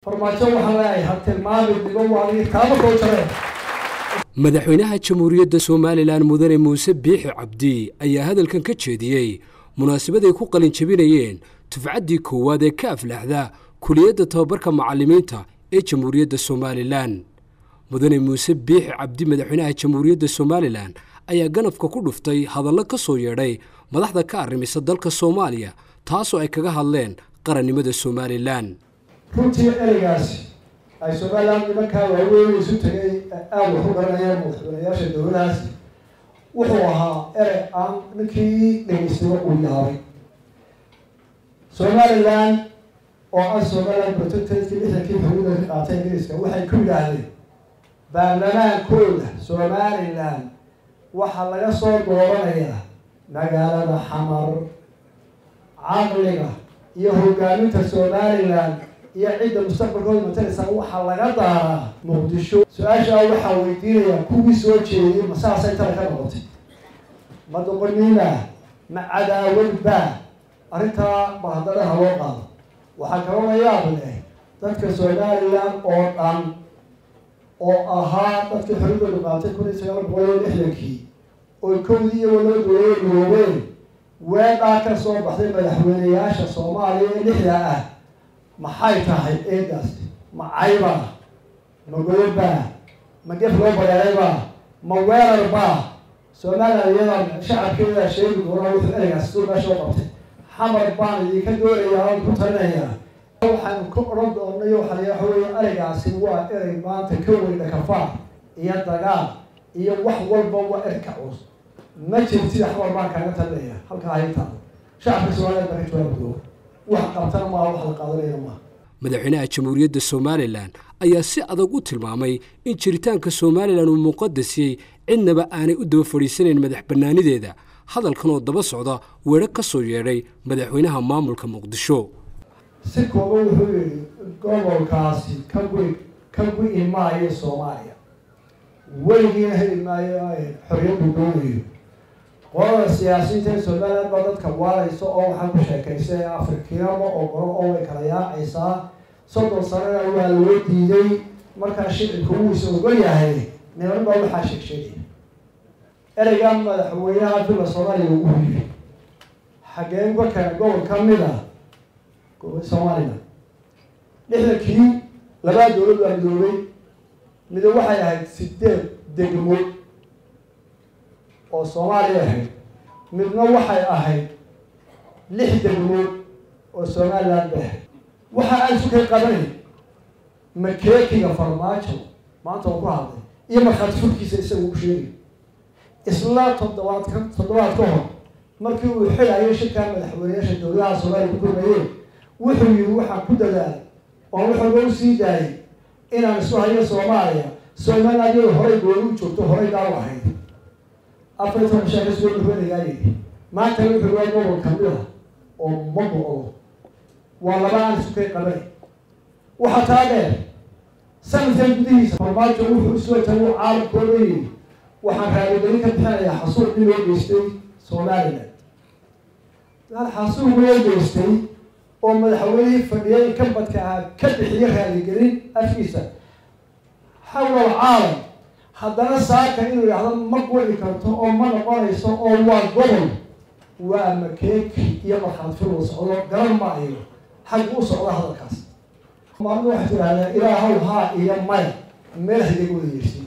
madaxweynaha jamhuuriyadda Soomaaliland mudane Muuse Biixi Cabdi ayaa hadalkan ka jeediyay munaasabad ay ku qalin jabinayeen tufcadii koowaad ee ka aflaxda kuliyadda tababarka macallimiinta ee jamhuuriyadda Soomaaliland. mudane Muuse Biixi Cabdi madaxweynaha jamhuuriyadda Soomaaliland ayaa ganafka ku dhuftay hadallo ka soo yeedhay madaxda ka arrimisa dalka Soomaaliya taasoo ay kaga hadleen qarannimada Soomaaliland. runtii ereygaasi ay Soomaaliland nimankaa waaweyn isu tagay aad wax u garanayaan madaxweynayaasha dowladahaas wuxuu ahaa erey aan ninkii dhegeystay uu yaabay. Soomaaliland oo ah Soomaaliland protectorate lixdankii xuduudda ka qaatay Ingiriiska waxay ku yidhaahdeen baarlamaankooda Soomaaliland waxaa laga soo dooranayaa magaalada Xamar. caqliga iyo hogaaminta Soomaaliland iyo cidda mustaqbalkooda mataleysa waxaa laga daaraa Muqdisho. su-aasha waxaa weydiinaya kuwii soo jeediyay masaasay tala ka noqotay ma doqonnima ma cadaawadba arrintaa bahadalaha loo qaado. waxaa kaloo la yaab leh dadka Soomaaliland oo dhan oo ahaa dadkii xuduudda qaatay 1960kii oo kowdii iyo loo doorayay Norway weedhaa ka soo baxday madaxweynayaasha Soomaaliya ee lixda ah maxay tahay eedaas? ma cayba ma goyba ma gef loo bareerayba ma weerarba? Soomaaliya shacabkeeda sheegi doona wuxuu ereygaas soo meesha qabtay. Xamar baan idinka doonayaa oo ku talinaya waxaan ku oran doonay waxa weeye ereygaasi waa erey maanta ka weyna kafaar iyo dagaal iyo wax walba waa erka cus. ma jirto sida Xamar baan kaaga talinaya halka ay tahay shacabka Soomaaliya baa jooga wax qabtan ma wax la qaadanaya ma. madaxweynaha jamhuuriyadda Soomaaliland ayaa si adag u tilmaamay in jiritaanka Soomaaliland uu muqaddasiyay cidnaba aanay u daba fadhiisanayn madax bannaanideeda. hadalkan oo daba socda weerar ka soo yeedhay madaxweynaha maamulka Muqdisho. si kooban wuxuu yidhi gobolkaasi ka go'i maayo Soomaaliya weligiina heli maayo xorriyaddu doonayo. qolada siyaasiyiinta ee Soomaaliland baa dadka waaraysa oo waxaa ku sheekaysay Afrikiinamo oo qoro oo way kala yaacaysaa 30 sanana waa loo diiday markaa shicibku wuu is ogol yahay niman baa waxaa sheegsheegay ereygan madaxweynaha dalka Soomaaliya uu yidhi xageen ka gobol ka mid ah Soomaaliland lixdankii laba dowlad baa midoobay mid waxay ahayd 8 degmo oo Soomaaliya ahayd midna waxay ahayd 6 degmo oo Soomaaliland ahayd. waxa ay isku qabanay makeekiga farmaajo maanta uu ku hadlay iyo markhaatigiisa isagu u sheegay isla toddobaad ka hor markii uu xilay shirka madaxweynayaasha dowladaha Soomaaliya ku kulmayeen wuxuu yiri waxaan ku dadaalay oo wuxuu u sii daayay inaan soo hayo Soomaaliya horay gool u joogto horay daaw ahayd afrika mashaakiis weyn u wadaagay maanta wuxuu waa gobol kamid ah oo maqo waa labaan isku qabanay waxa taagay sanadkan gudihiisa farmaajo wuxuu soo tago caalamkooda waxaan raadinay ka bixinayaa xasuuq loo geystay Soomaaliland. dad xasuuq loo geystay oo madaxweynaha fadhiyay ka badka ka bixiyay raaligelin afkiisa xawal caalam haddana saaka inuu yiraahdo ma go'in karto oo ma noqonayso oo waa gobol waa makeek iyo markhaati loo socdo garan ma ayo xag u socdo hadalkaas. maamul waxa tiraahdaa ilaahow ha iyo may meel haday u yeeshay